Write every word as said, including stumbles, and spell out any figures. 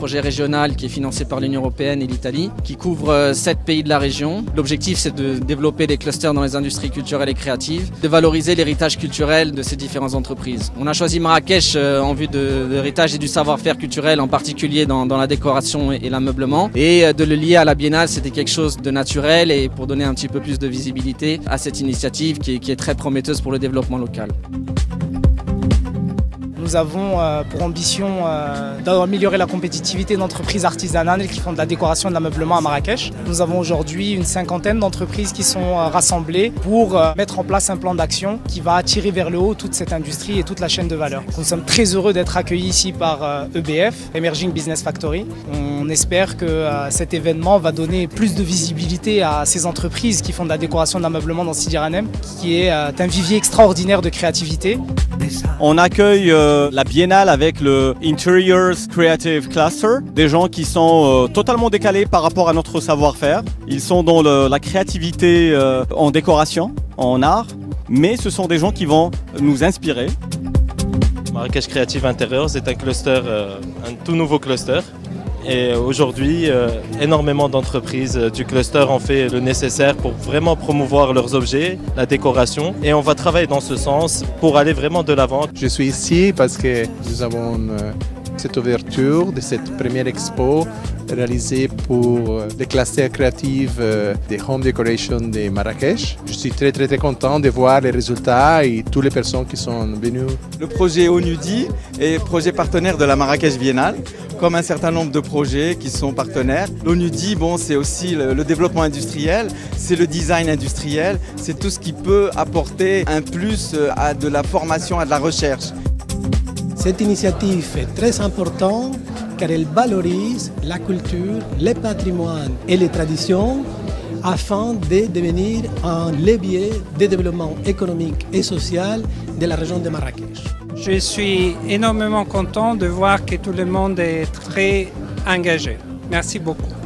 projet régional qui est financé par l'Union européenne et l'Italie, qui couvre sept pays de la région. L'objectif, c'est de développer des clusters dans les industries culturelles et créatives, de valoriser l'héritage culturel de ces différentes entreprises. On a choisi Marrakech en vue de, de l'héritage et du savoir-faire culturel, en particulier dans, dans la décoration et, et l'ameublement. Et de le lier à la Biennale, c'était quelque chose de naturel et pour donner un petit peu plus de visibilité à cette initiative qui est, qui est très prometteuse pour le développement local. Nous avons euh, pour ambition euh, d'améliorer la compétitivité d'entreprises artisanales qui font de la décoration et de l'ameublement à Marrakech. Nous avons aujourd'hui une cinquantaine d'entreprises qui sont euh, rassemblées pour euh, mettre en place un plan d'action qui va attirer vers le haut toute cette industrie et toute la chaîne de valeur. Nous sommes très heureux d'être accueillis ici par euh, E B F, Emerging Business Factory. On espère que euh, cet événement va donner plus de visibilité à ces entreprises qui font de la décoration et de l'ameublement dans Sidi Ghanem, qui est euh, un vivier extraordinaire de créativité. On accueille euh, la Biennale avec le Interiors Creative Cluster, des gens qui sont euh, totalement décalés par rapport à notre savoir-faire. Ils sont dans le, la créativité euh, en décoration, en art, mais ce sont des gens qui vont nous inspirer. Marrakech Creative Interiors est un cluster, euh, un tout nouveau cluster. Et aujourd'hui, euh, énormément d'entreprises euh, du cluster ont fait le nécessaire pour vraiment promouvoir leurs objets, la décoration. Et on va travailler dans ce sens pour aller vraiment de l'avant. Je suis ici parce que nous avons euh, cette ouverture de cette première expo réalisée pour les clusters créatifs euh, des Home Decoration de Marrakech. Je suis très très très content de voir les résultats et toutes les personnes qui sont venues. Le projet Onudi est projet partenaire de la Marrakech Biennale, comme un certain nombre de projets qui sont partenaires. L'Onudi, bon, c'est aussi le, le développement industriel, c'est le design industriel, c'est tout ce qui peut apporter un plus à de la formation, à de la recherche. Cette initiative est très importante car elle valorise la culture, le patrimoine et les traditions afin de devenir un levier de développement économique et social de la région de Marrakech. Je suis énormément content de voir que tout le monde est très engagé. Merci beaucoup.